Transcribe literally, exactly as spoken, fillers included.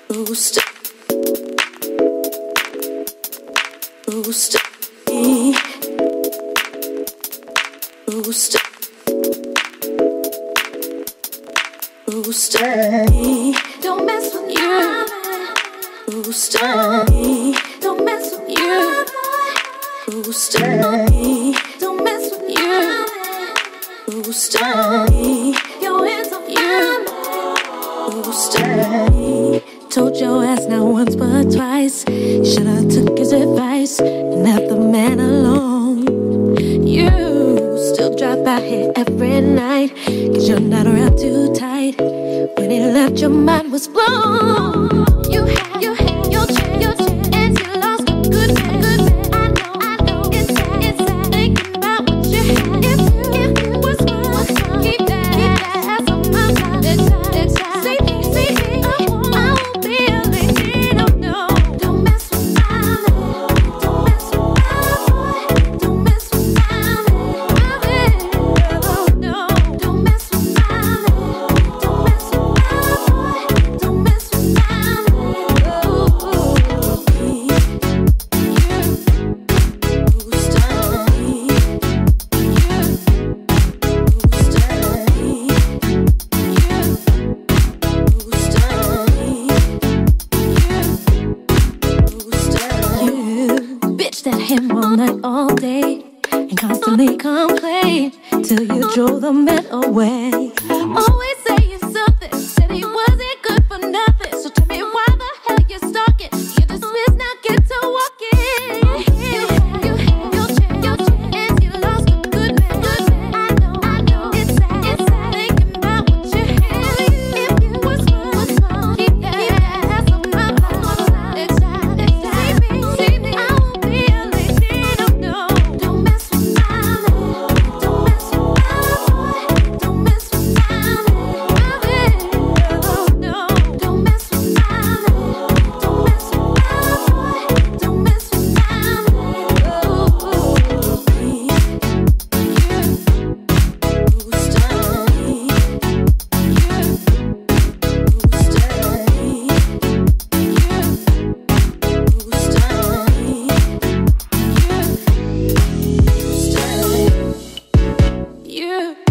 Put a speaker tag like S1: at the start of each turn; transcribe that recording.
S1: boost, boost me, boost, boost me. Don't mess with you. Boost me. Don't mess with you. Boost me. Don't mess with you. Boost me. Your hands on you. Boost me. Told your ass not once but twice. Shoulda took his advice and left the man alone. You still drop out here every night, cause you're not around too tight. When he left, your mind was blown. You had, you had your chance, your chance, and you lost a good man, good man. I know, I know, it's sad, it's sad. Thinking about what you had. If you, if you was mine, keep that, keep that ass on my mind. Next time, next time, see me, see me. I won't, I won't be a lady, no, no. Don't mess with my man. Don't mess with my boy. Don't mess with my man. Oh no, don't mess with my man. Don't mess with my boy. Don't mess with my man. That him all night, all day, and constantly complain till you drove the man away. Always saying something, said he wasn't good for nothing. So tell me why the hell you're stalking? You're dismissed, now get to walking. You had, you had your chance, your chance, and you lost a good man. Good man. I know, I know, it's sad, it's sad. Thinking about what you had. If you was mine, keep that, keep that ass on my mind. Next time, next time, see me, see me. I won't be a lady, no, no. Don't mess with my man. Don't mess with my boy. Don't mess with my man. Oh no, don't mess with my man. Don't mess with my boy. Don't mess with my man. Oh, me, you, boost me, you, boost me, you, boost me, you, boost me, you.